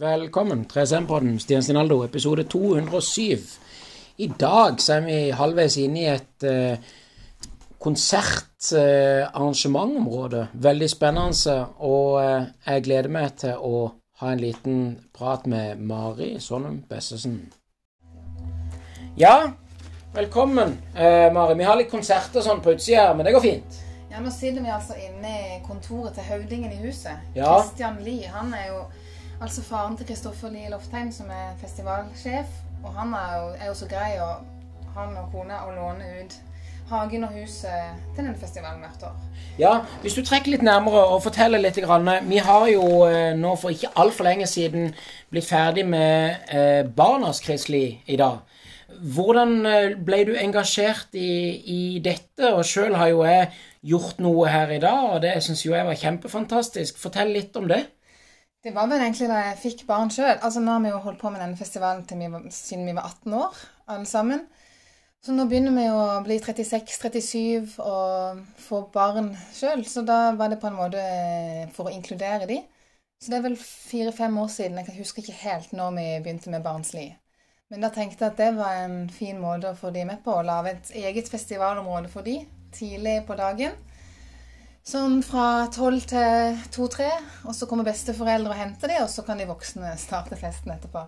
Velkommen, 3SM-podden, Stian Stinaldo, episode 207. I dag så er vi halvveis inne i et konsertarrangementområde. Veldig spennende, og jeg gleder meg til å ha en liten prat med Mari Sonum Bessesen. Ja, velkommen, Mari. Vi har litt konserter sånn på utsida, men det går fint. Ja, nå sitter vi altså inne i kontoret til høvdingen i huset. Ja. Christian Lie, han er jo altså faren til Kristoffer Lie Loftheim, som er festivalsjef. Og han er jo så grei, og han og kona, å låne ut hagen og huset til denne festivalen hvert år. Ja, hvis du trekker litt nærmere og forteller litt grann. Vi har jo nå for ikke alt for lenge siden blitt ferdig med Barnas Kristelig i dag. Hvordan ble du engasjert i dette? Og selv har jo jeg gjort noe her i dag, og det synes jo jeg var kjempefantastisk. Fortell litt om det. Det var vel egentlig da jeg fikk barn selv. Altså nå har vi jo holdt på med denne festivalen siden vi var 18 år, alle sammen. Så nå begynner vi å bli 36-37 og få barn selv. Så da var det på en måte for å inkludere de. Så det er vel 4-5 år siden. Jeg husker ikke helt når vi begynte med barnslig. Men da tenkte jeg at det var en fin måte å få de med på, å lage et eget festivalområde for de tidlig på dagen. Sånn fra 12 til 2-3, og så kommer besteforeldre og henter de, og så kan de voksne starte festen etterpå.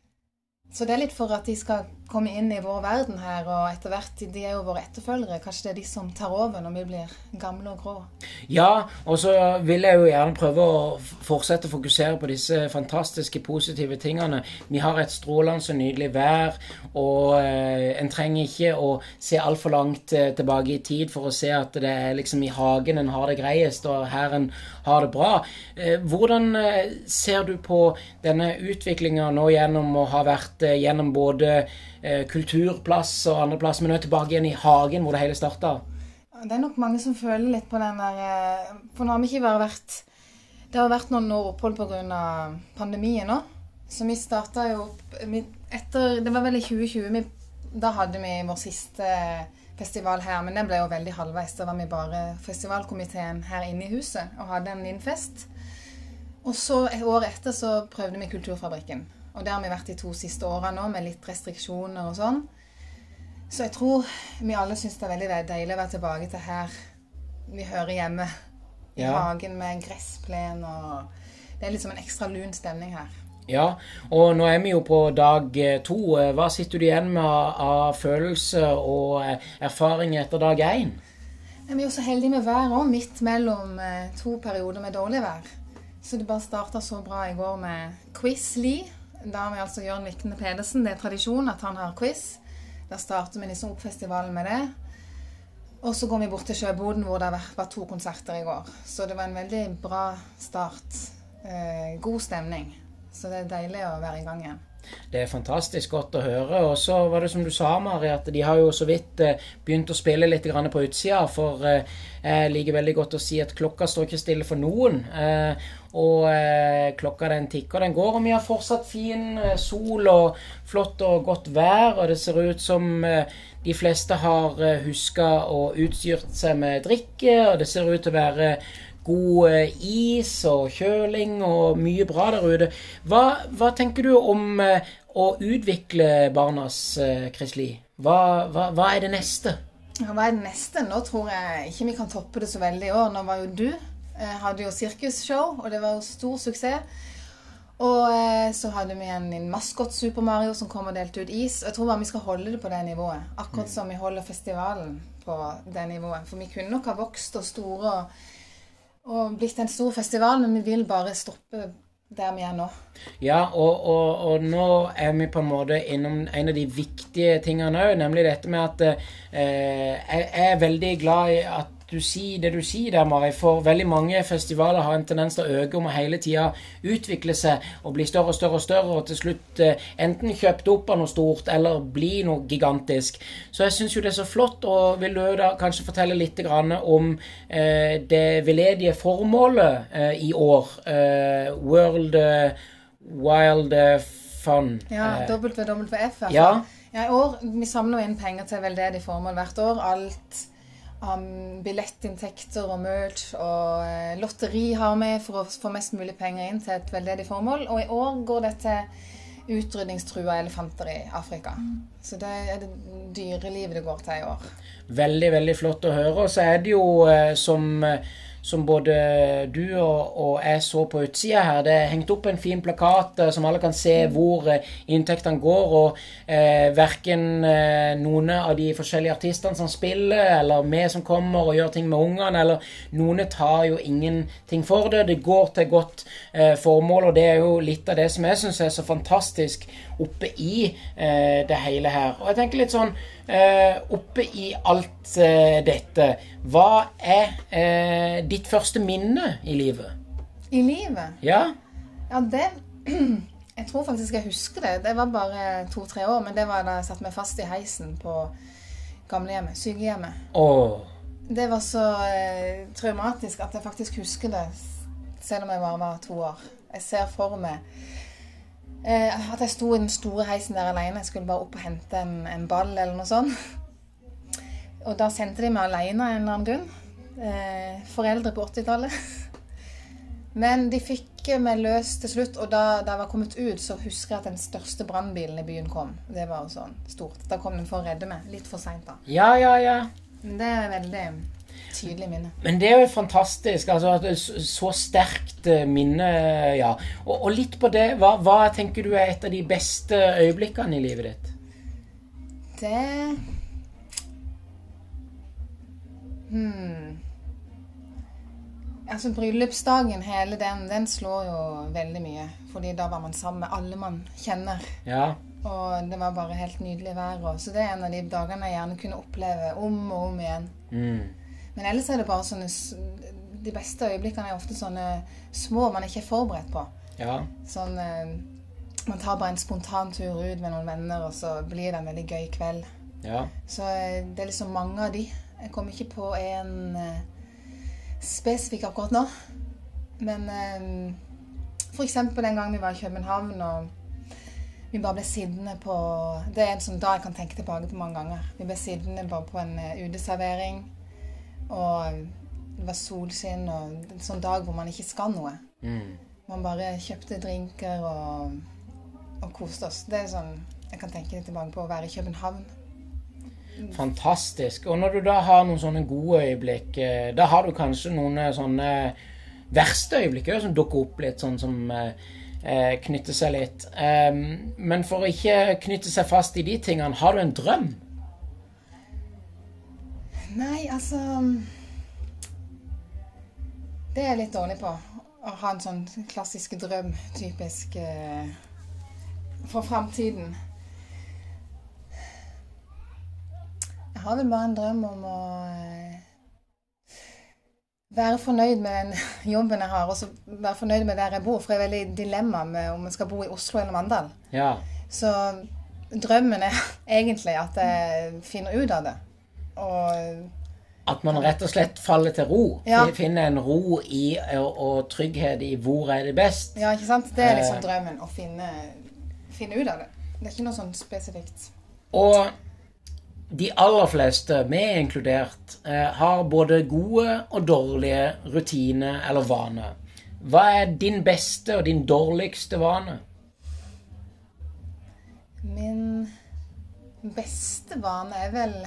Så det er litt for at de skal komme inn i vår verden her, og etter hvert, de er jo våre etterfølgere. Kanskje det er de som tar over når vi blir gamle og grå. Ja, og så vil jeg jo gjerne prøve å fortsette å fokusere på disse fantastiske, positive tingene. Vi har et strålende og nydelig vær, og en trenger ikke å se alt for langt tilbake i tid for å se at det er liksom i hagen en har det greiest, og her en har det bra. Hvordan ser du på denne utviklingen nå gjennom å ha vært gjennom både kulturplass og andre plass, men nå tilbake igjen i hagen hvor det hele startet? Det er nok mange som føler litt på den der, for nå har vi ikke bare vært, det har vært noen år opphold på grunn av pandemien nå, så vi startet jo opp, det var vel i 2020, da hadde vi vår siste festival her, men den ble jo veldig halvveis, da var vi bare festivalkomiteen her inne i huset og hadde en liten fest, og så et år etter så prøvde vi Kulturfabrikken. Og det har vi vært de 2 siste årene nå, med litt restriksjoner og sånn. Så jeg tror vi alle synes det er veldig deilig å være tilbake til her vi hører hjemme. I hagen med gressplen, og det er liksom en ekstra lun stemning her. Ja, og nå er vi jo på dag 2. Hva sitter du igjen med av følelse og erfaring etter dag 1? Vi er jo så heldige med vær også, midt mellom 2 perioder med dårlig vær. Så det bare startet så bra i går med Quiz Lie. Da har vi altså Jørn Vikne Pedersen, det er tradisjon at han har quiz. Da starter vi liksom opp festivalen med det. Og så går vi bort til Sjøboden hvor det var 2 konserter i går. Så det var en veldig bra start. God stemning. Så det er deilig å være i gang igjen. Det er fantastisk godt å høre, og så var det som du sa, Mari, at de har jo så vidt begynt å spille litt grann på utsida, for jeg liker veldig godt å si at klokka står ikke stille for noen, og klokka den tikker, den går, og vi har fortsatt fin sol og flott og godt vær, og det ser ut som de fleste har husket å utstyrt seg med drikke, og det ser ut til å være god is og kjøling og mye bra der ute. Hva tenker du om å utvikle Barnas Kristelig? Hva er det neste? Ja, hva er det neste? Nå tror jeg ikke vi kan toppe det så veldig i år. Nå var jo du, hadde jo sirkusshow, og det var jo stor suksess. Og så hadde vi en maskott Super Mario som kom og delte ut is. Og jeg tror bare vi skal holde det på det nivået. Akkurat som vi holder festivalen på det nivået. For vi kunne nok ha vokst og store og blitt en stor festival, men vi vil bare stoppe der vi er nå. Ja, og nå er vi på en måte innom en av de viktige tingene også, nemlig dette med at jeg er veldig glad i at du sier det du sier der, Mari, for veldig mange festivaler har en tendens til å øke om å hele tiden utvikle seg og bli større og større og større, og til slutt enten kjøpt opp av noe stort eller bli noe gigantisk. Så jeg synes jo det er så flott, og vil du da kanskje fortelle litt grann om det veldedige formålet i år, World Wild Fun. Ja, WWF. Ja. Ja, i år, vi samler inn penger til veldedig formål hvert år, billettinntekter og merch, og lotteri har vi for å få mest mulig penger inn til et veldedig formål. Og i år går det til utrydningstrua elefanter i Afrika. Så det det dyrelivet det går til i år. Veldig, veldig flott å høre. Og så det jo som både du og jeg så på utsida her, det hengt opp en fin plakat som alle kan se hvor inntektene går, og hverken noen av de forskjellige artistene som spiller, eller vi som kommer og gjør ting med ungene, eller noen tar jo ingenting for det. Det går til godt formål, og det jo litt av det som jeg synes så fantastisk oppe i det hele her. Og jeg tenker litt sånn, oppe i alt dette, hva ditt første minne i livet? I livet? Ja? Ja, det... Jeg tror faktisk jeg husker det. Det var bare 2-3 år, men det var da jeg satt meg fast i heisen på gamlehjemmet, sykehjemmet. Åh. Det var så traumatisk at jeg faktisk husker det, selv om jeg bare var 2 år. Jeg ser for meg at jeg sto i den store heisen der alene. Jeg skulle bare opp og hente en ball eller noe sånt. Og da sendte de meg alene av en eller annen grunn. Foreldre på 80-tallet. Men de fikk meg løs til slutt, og da jeg var kommet ut, så husker jeg at den største brannbilen i byen kom. Det var sånn stort. Da kom den for å redde meg. Litt for sent da. Ja. Det veldig tydelig minne. Men det jo fantastisk, altså så sterkt minne, ja. Og litt på det, hva tenker du et av de beste øyeblikkene i livet ditt? Altså bryllupsdagen, hele den slår jo veldig mye, fordi da var man sammen med alle man kjenner. Ja. Og det var bare helt nydelig vær, så det en av de dagene jeg gjerne kunne oppleve om og om igjen. Men ellers det bare sånne, de beste øyeblikkene ofte sånne små man ikke forberedt på. Ja. Sånn, man tar bare en spontan tur ut med noen venner, og så blir det en veldig gøy kveld. Ja. Så det liksom mange av de. Jeg kom ikke på en spesifikk akkurat nå. Men for eksempel en gang vi var i København, og vi bare ble siddende på... Det en sånn dag jeg kan tenke tilbake på mange ganger. Vi ble siddende bare på en uteservering, og det var solskinn, og en sånn dag hvor man ikke skal noe. Man bare kjøpte drinker og koste oss. Det sånn jeg kan tenke tilbake på å være i København. Fantastisk. Og når du da har noen sånne gode øyeblikk, da har du kanskje noen sånne verste øyeblikk som dukker opp litt, sånn som knytter seg litt. Men for å ikke knytte seg fast i de tingene, har du en drøm? Nei, altså... Det jeg litt dårlig på. Å ha en sånn klassisk drøm, typisk for fremtiden. Jeg har vel bare en drøm om å være fornøyd med den jobben jeg har, og så være fornøyd med der jeg bor, for jeg veldig i dilemma med om jeg skal bo i Oslo eller Mandal. Ja. Så drømmen egentlig at jeg finner ut av det. Og at man rett og slett faller til ro. Ja. Finner en ro i og trygghet i hvor det best. Ja, ikke sant? Det liksom drømmen, å finne ut av det. Det ikke noe sånn spesifikt. Og de aller fleste, meg inkludert, har både gode og dårlige rutiner eller vaner. Hva din beste og din dårligste vane? Min beste vane vel...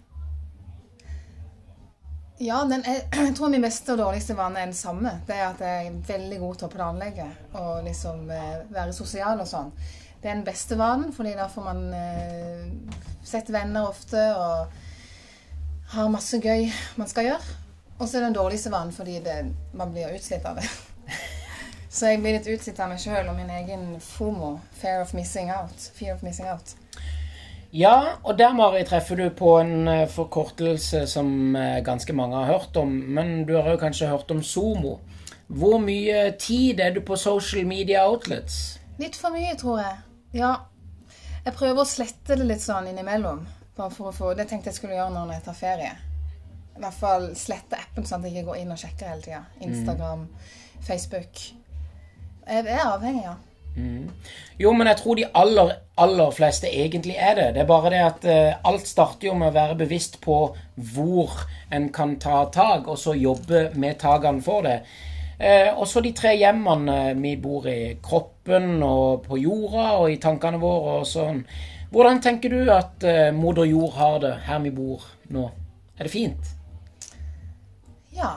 Ja, jeg tror min beste og dårligste vane den samme. Det at jeg veldig god til å planlegge og liksom være sosial og sånn. Det den beste vanen, fordi da får man sett venner ofte og har masse gøy man skal gjøre. Og så den dårligste vanen, fordi man blir utslitt av det. Så jeg blir litt utslitt av meg selv og min egen FOMO, Fear of Missing Out. Ja, og der, Mari, treffer du på en forkortelse som ganske mange har hørt om, men du har jo kanskje hørt om SOMO. Hvor mye tid du på social media outlets? Litt for mye, tror jeg. Ja, jeg prøver å slette det litt sånn innimellom, bare for å få, det tenkte jeg skulle gjøre når jeg tar ferie. I hvert fall slette appen sånn at jeg ikke går inn og sjekker hele tiden. Instagram, Facebook. Jeg avhengig, ja. Jo, men jeg tror de aller fleste egentlig det. Det bare det at alt starter jo med å være bevisst på hvor en kan ta tag, og så jobbe med tagane for det. Og så de 3 hjemmene vi bor i, kroppen og på jorda og i tankene våre og sånn. Hvordan tenker du at moder jord har det her vi bor nå? Det fint? Ja,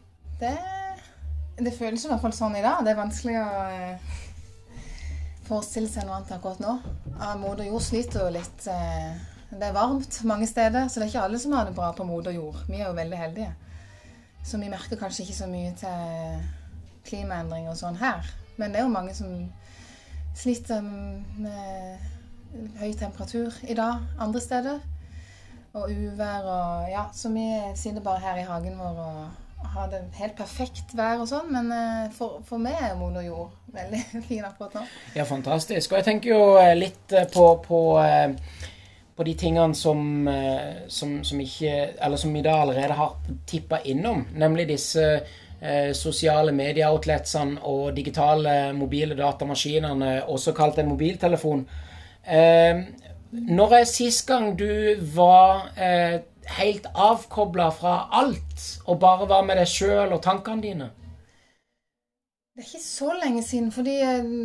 det føles i hvert fall sånn i dag. Det vanskelig å forestille seg noe annet akkurat nå. Moder jord sliter jo litt. Det varmt mange steder, så det ikke alle som har det bra på moder jord. Vi jo veldig heldige. Så vi merker kanskje ikke så mye til klimaendringer og sånn her. Men det jo mange som sliter med høy temperatur i dag andre steder. Og uvær og ja, så vi sitter bare her i hagen vår og har det helt perfekt vær og sånn, men for meg moder jord veldig fin akkurat nå. Ja, fantastisk. Og jeg tenker jo litt på de tingene som ikke, eller som vi da allerede har tippet innom, nemlig disse sosiale medieoutletsene og digitale mobile datamaskinene, også kalt en mobiltelefon. Når sist gang du var helt avkoblet fra alt, og bare var med deg selv og tankene dine? Det ikke så lenge siden, fordi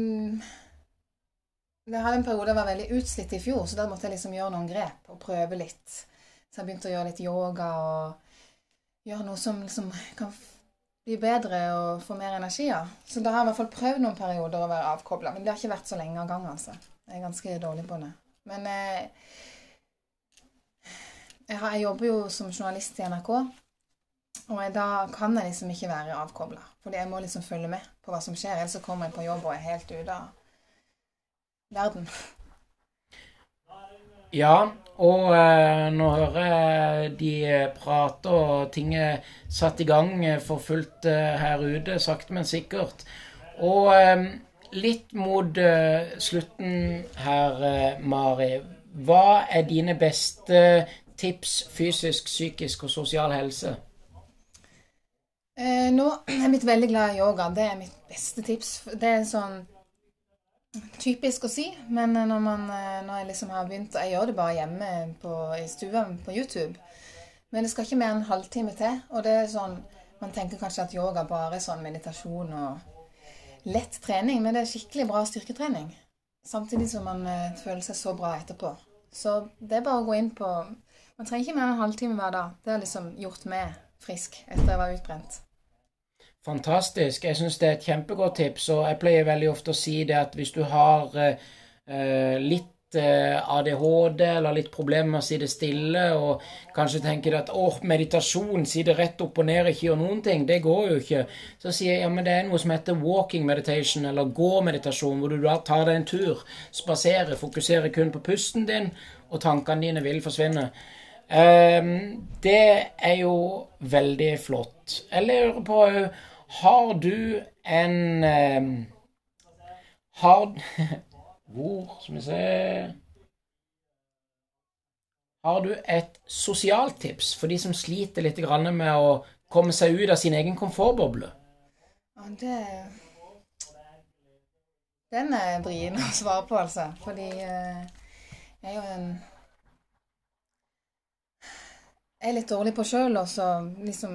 jeg hadde en periode jeg var veldig utslitt i fjor, så da måtte jeg liksom gjøre noen grep og prøve litt. Så jeg begynte å gjøre litt yoga og gjøre noe som liksom kan bli bedre og få mer energi av. Så da har jeg i hvert fall prøvd noen perioder å være avkoblet, men det har ikke vært så lenge av gang, altså. Jeg ganske dårlig på det. Men jeg jobber jo som journalist i NRK, og da kan jeg liksom ikke være avkoblet, fordi jeg må liksom følge med på hva som skjer, ellers så kommer jeg på jobb og helt ut av verden. Ja, og nå hører jeg de prater, og ting satt i gang for fullt her ute, sakte men sikkert. Og litt mot slutten her, Mari, hva dine beste tips fysisk, psykisk og sosial helse? Nå jeg blitt veldig glad i yoga. Det mitt beste tips. Det sånn typisk å si, men når jeg liksom har begynt, jeg gjør det bare hjemme i stua på YouTube, men det skal ikke mer enn en halvtime til, og det sånn, man tenker kanskje at yoga bare sånn meditasjon og lett trening, men det skikkelig bra styrketrening, samtidig som man føler seg så bra etterpå. Så det bare å gå inn på. Man trenger ikke mer enn en halvtime hver dag. Det har liksom gjort meg frisk etter jeg var utbrent. Fantastisk. Jeg synes det et kjempegodt tips, og jeg pleier veldig ofte å si det at hvis du har litt ADHD eller litt problemer med å sitte stille, og kanskje tenker at meditasjon, sitte rett opp og ned, ikke gjøre noen ting, det går jo ikke. Så sier jeg, ja, men det noe som heter walking meditation, eller gå-meditasjon, hvor du da tar deg en tur, spaserer, fokuserer kun på pusten din, og tankene dine vil forsvinne. Det jo veldig flott. Jeg lurer på, har du har du et sosialt tips for de som sliter litt grann med å komme seg ut av sin egen komfortboble? Ja, den vrien å svare på, altså. Fordi jeg jo jeg litt dårlig på selv, og så liksom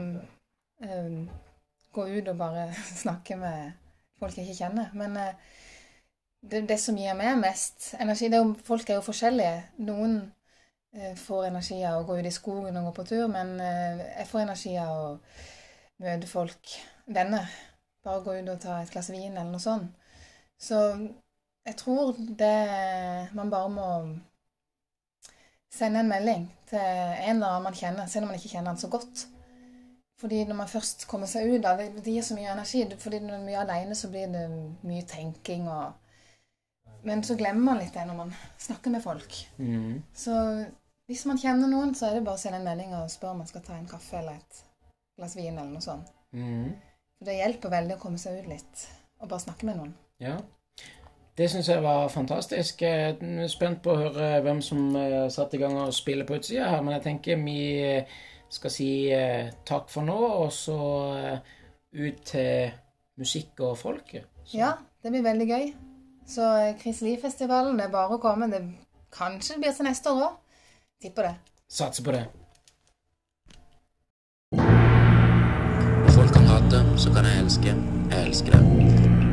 gå ut og bare snakke med folk jeg ikke kjenner. Men det som gir meg mest energi, folk jo forskjellige. Noen får energi av å gå ut i skogen og gå på tur, men jeg får energi av å møte folk, venner. Bare gå ut og ta et glass vin eller noe sånt. Så jeg tror man bare må sende en melding til en eller annen man kjenner, selv om man ikke kjenner han så godt. Fordi når man først kommer seg ut av det gir så mye energi, fordi når man er mye alene så blir det mye tenking, men så glemmer man litt det når man snakker med folk. Så hvis man kjenner noen, så det bare å sende en melding og spørre om man skal ta en kaffe eller et glass vin eller noe sånt. For det hjelper veldig å komme seg ut litt og bare snakke med noen. Ja. Det synes jeg var fantastisk. Jeg spent på å høre hvem som satt i gang og spille på utsida her, men jeg tenker vi skal si takk for nå, og så ut til musikk og folket. Ja, det blir veldig gøy. Så Chris Lee-festivalen, det bare å komme. Kanskje det blir til neste år også. Tipper det. Satser på det. Folk kan hate, så kan jeg elske. Jeg elsker det.